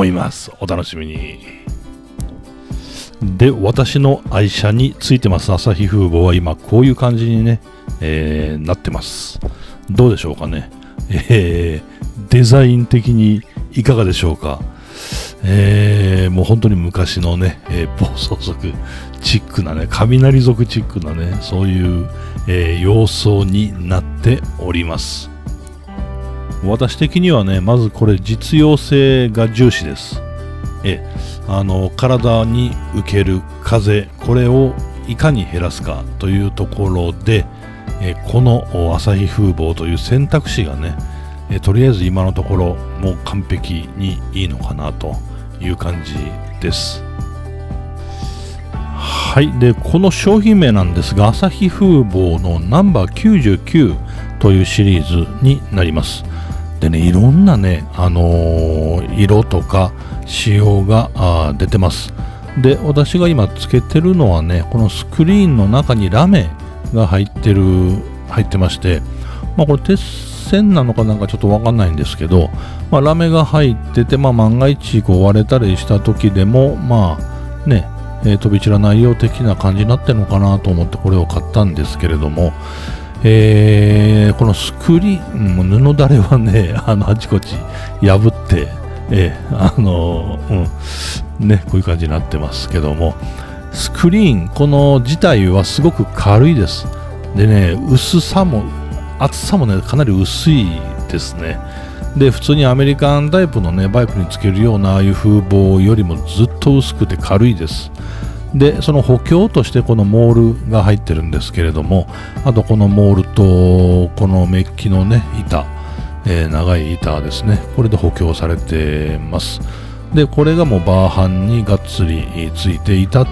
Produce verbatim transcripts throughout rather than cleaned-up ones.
思います。お楽しみに。で、私の愛車についてますアサヒフーボーは今こういう感じにね、えー、なってます。どうでしょうかね。えー、デザイン的にいかがでしょうか。えー、もう本当に昔のね、えー、暴走族チックなね、雷族チックなね、そういう、えー、様相になっております。私的にはね、まずこれ実用性が重視です。えあの体に受ける風、これをいかに減らすかというところで、えこのアサヒフーボーという選択肢がね、えとりあえず今のところもう完璧にいいのかなという感じです。はい。で、この商品名なんですが、アサヒフーボーのナンバーきゅうじゅうきゅうというシリーズになります。でね、いろんなね、あのー、色とか仕様が出てます。で、私が今つけてるのはね、このスクリーンの中にラメが入ってる、入ってまして、まあこれ鉄線なのかなんかちょっとわかんないんですけど、まあラメが入ってて、まあ万が一こう割れたりした時でも、まあね、えー、飛び散らないよう的な感じになってるのかなと思ってこれを買ったんですけれども、えー、このスクリーン、布だれはね、あのあちこち破って、えー、あのー、うん、ね、こういう感じになってますけども、スクリーン、この自体はすごく軽いです。でね、薄さも、厚さもね、かなり薄いですね。で、普通にアメリカンタイプのね、バイクにつけるようなああいう風防よりもずっと薄くて軽いです。で、その補強としてこのモールが入ってるんですけれども、あとこのモールとこのメッキのね、板、えー、長い板ですね、これで補強されてます。で、これがもうバーハンにがっつりついて至って、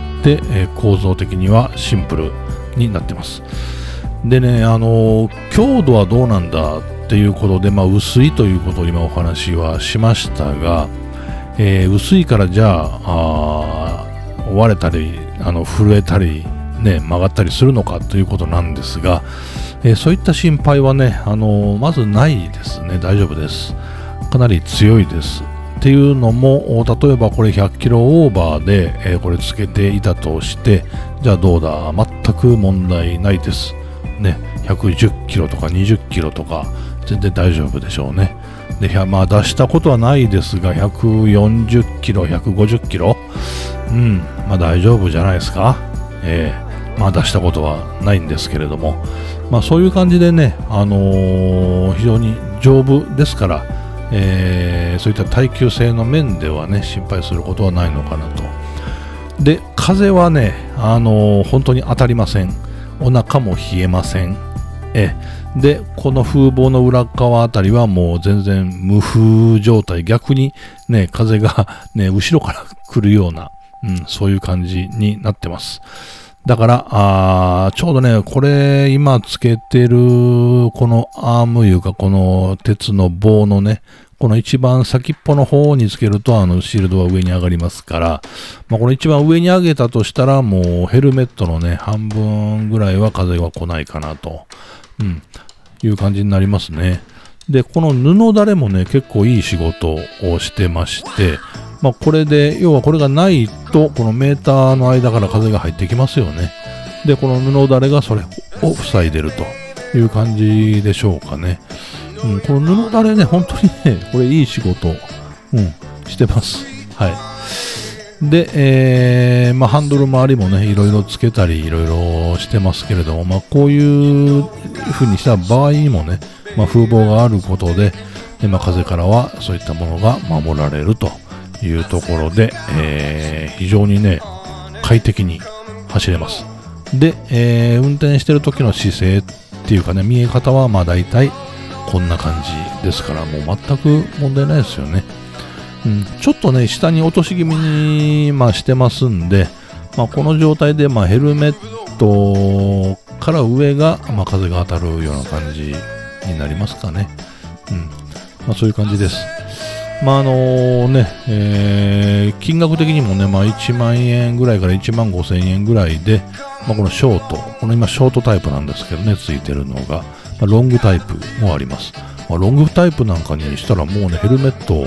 えー、構造的にはシンプルになってます。でね、あのー、強度はどうなんだっていうことで、まあ、薄いということを今お話はしましたが、えー、薄いからじゃあ、あ割れたりあの震えたり、ね、曲がったりするのかということなんですが、えー、そういった心配はね、あのー、まずないですね。大丈夫です。かなり強いです。っていうのも、例えばこれひゃっキロオーバーで、えー、これつけていたとして、じゃあどうだ、全く問題ないです。ね、ひゃくじゅっキロとかにじゅっキロとか全然大丈夫でしょうね。で、まあ出したことはないですが、ひゃくよんじゅっキロ、ひゃくごじゅっキロ、うん、まあ大丈夫じゃないですか。えー、まあ出したことはないんですけれども、まあそういう感じでね、あのー、非常に丈夫ですから、えー、そういった耐久性の面ではね、心配することはないのかなと。で、風はね、あのー、本当に当たりません。お腹も冷えません。えで、この風防の裏側あたりはもう全然無風状態、逆にね、風がね、後ろから来るような、うん、そういう感じになってます。だから、あちょうどね、これ今つけてるこのアームいうか、この鉄の棒のね、この一番先っぽの方につけると、あのシールドは上に上がりますから、まあ、この一番上に上げたとしたら、もうヘルメットのね、半分ぐらいは風は来ないかなと、うん、いう感じになりますね。で、この布だれもね、結構いい仕事をしてまして、まあ、これで、要はこれがないと、このメーターの間から風が入ってきますよね。で、この布だれがそれを塞いでるという感じでしょうかね。うん、この布だれね、本当にね、これいい仕事、うん、してます。はい。で、えー、まあ、ハンドル周りもね、いろいろつけたり、いろいろしてますけれども、まあ、こういう風にした場合にもね、まあ、風防があることで、でまあ、風からはそういったものが守られるというところで、えー、非常にね、快適に走れます。で、えー、運転してる時の姿勢っていうかね、見え方はまあ大体こんな感じですから、もう全く問題ないですよね。うん、ちょっとね、下に落とし気味に、まあ、してますんで、まあ、この状態で、まあ、ヘルメットから上が、まあ、風が当たるような感じになりますかね。うん。まあ、そういう感じです。まあ、あのね、えー、金額的にもね、まあ、いちまんえんぐらいからいちまんごせんえんぐらいで、まあ、このショート、この今ショートタイプなんですけどね、ついてるのが、まあ、ロングタイプもあります。まあ、ロングタイプなんかにしたらもうね、ヘルメット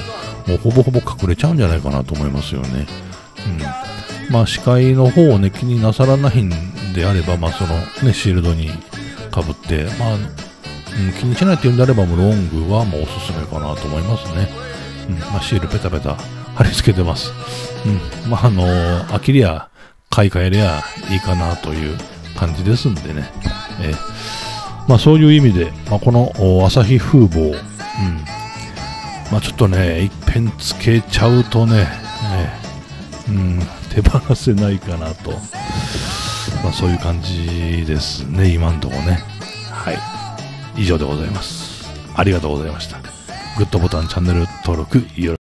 もうほぼほぼ隠れちゃうんじゃないかなと思いますよね。うん、まあ視界の方をね気になさらないんであれば、まあそのねシールドにかぶって、まあ、うん、気にしないっていうんであればもうロングはもうおすすめかなと思いますね。うん、まあシールペタペタ貼り付けてます。うん、まああのー、飽きりゃ買い替えりゃいいかなという感じですんでね。えー、まあそういう意味で、まあ、この朝日風貌、うん、まあちょっとねいっぺんつけちゃうとね、えー、うん、手放せないかなと、まあそういう感じですね今んとこね。はい、以上でございます。ありがとうございました。グッドボタン、チャンネル登録よろしく。